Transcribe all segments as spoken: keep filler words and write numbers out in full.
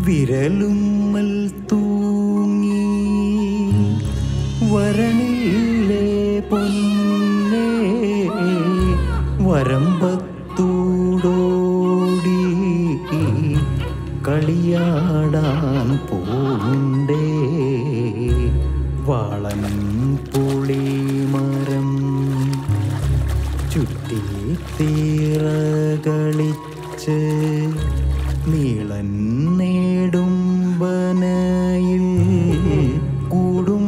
വിരലുമ്മൽ തൂങ്ങി വരണില്ലേ പൊന്നേ വരമ്പത്തൂടോടി കളിയാടാൻ പോണ്ടേ വാളൻ പുളിമരം ചുറ്റി തീറകളിച്ച് നീളൻ നേടുംബനയിൽ കൂടും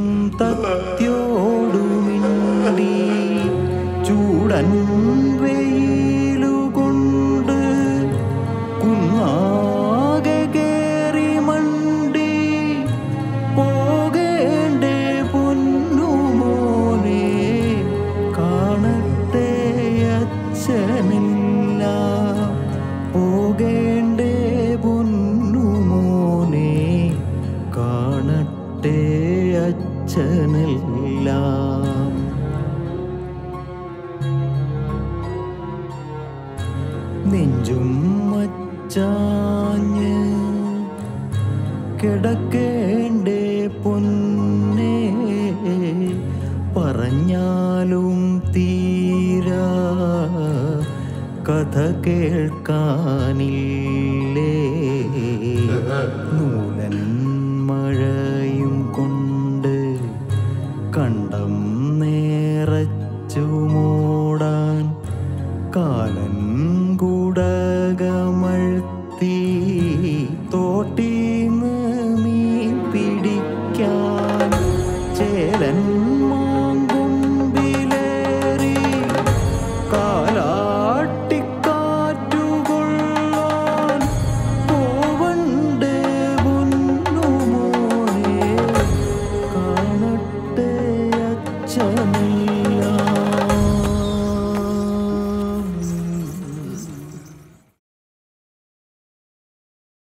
തത്യോടുമിണ്ടി ചൂടൻ വെയിലുകൊണ്ട് കുന്നാകെ കേറി മണ്ടി പോകേണ്ടേ പൊന്നുമോനെ കാണട്ടെ അച്ഛനില്ല പോകേണ്ടേ പൊന്നുമോനെ കാണട്ടെ അച്ഛനില്ല നെഞ്ചും മച്ചാഞ്ഞ് കിടക്കേണ്ടേ പൊന്നേ പറഞ്ഞാലും തീരാ കഥ കേൾക്കാനില്ലേ നൂലൻ മഴയും കൊണ്ട് കണ്ടം നേറച്ചു മൂടാൻ കാലൻ കുടകമഴ്ത്തി തോട്ടീന്ന് മീൻ പിടിക്കാൻ ചേലൻ മാങ്കൊമ്പിലേറി കാലാട്ടിക്കാറ്റുകൊള്ളാൻ പോവണ്ടേ പൊന്നുമോനെ കാണട്ടെ അച്ഛനെ